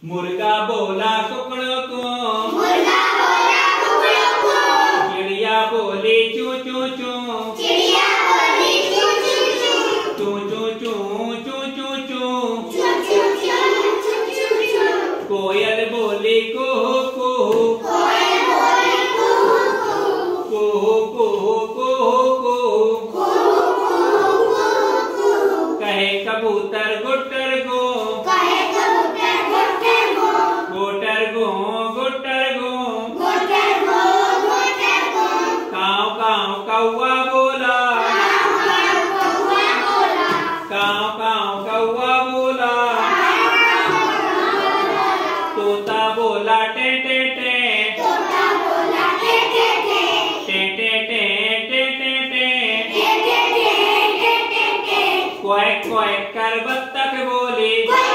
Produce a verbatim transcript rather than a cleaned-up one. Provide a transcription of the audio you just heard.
मुर्गा बोला कुकड़ों को, मुर्गा बोला कुकड़ों को, चिड़िया बोली चू चू चू, चिड़िया बोली चू चू चू, चू चू चू चू चू चू, चू चू चू चू चू, कोयल बोली कुहू कुहू, कोयल बोली कुहू कुहू, कुहू कुहू कुहू कुहू, कुहू कुहू कुहू, कहे कबूतर गुट्टर गो, कहे कबूतर गुट्टर गो, गुट्टर गो गुट्टर गो, गुट्टर गो गुट्टर गो, काव काव कौवा बोला, काव काव कौवा बोला, काव काव कौवा बोला, तोता बोला टे टे टे, तोता बोला टे टे टे, टे टे टे टे टे टे, टे टे टे टे टे, क्वैक क्वैक कर बत्तख बोली, क्वैक